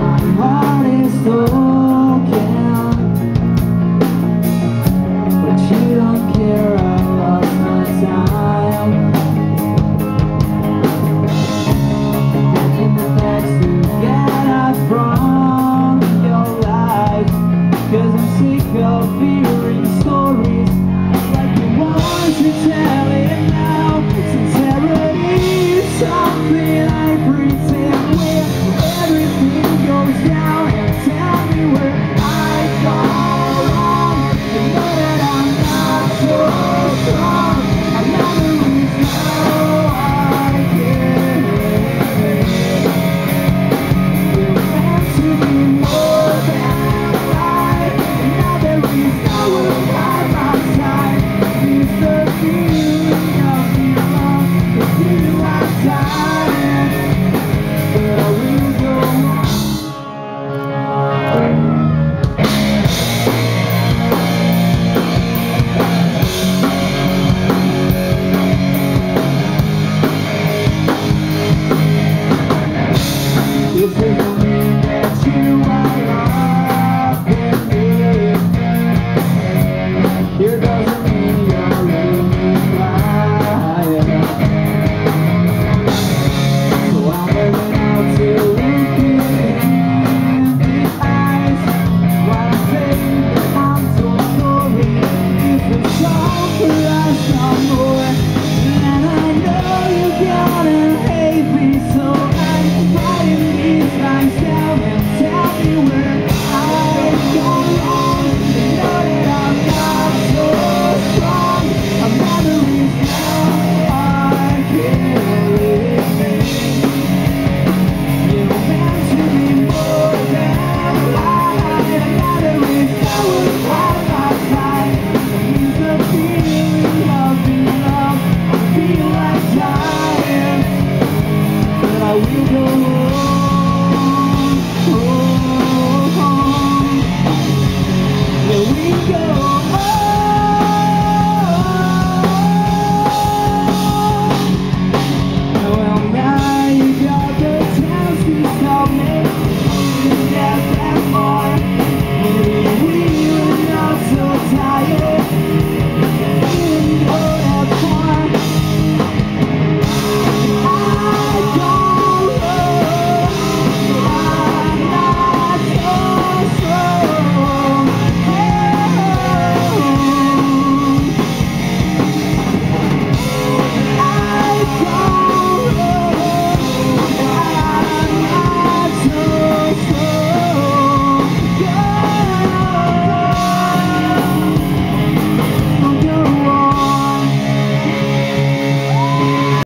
My heart is broken, but you don't care. I lost my time. In the next to get up from your life, 'cause I'm sick of hearing stories like the ones you tell it now. Sincerity is something I pretend with. Everything goes down and tell me where I go wrong. You know that I'm not so strong. I never lose now I can. We're meant to be more than life, and now there is no one by my side. It's the feeling of the love, the feeling like time, but I will go on. This is the mean that you are.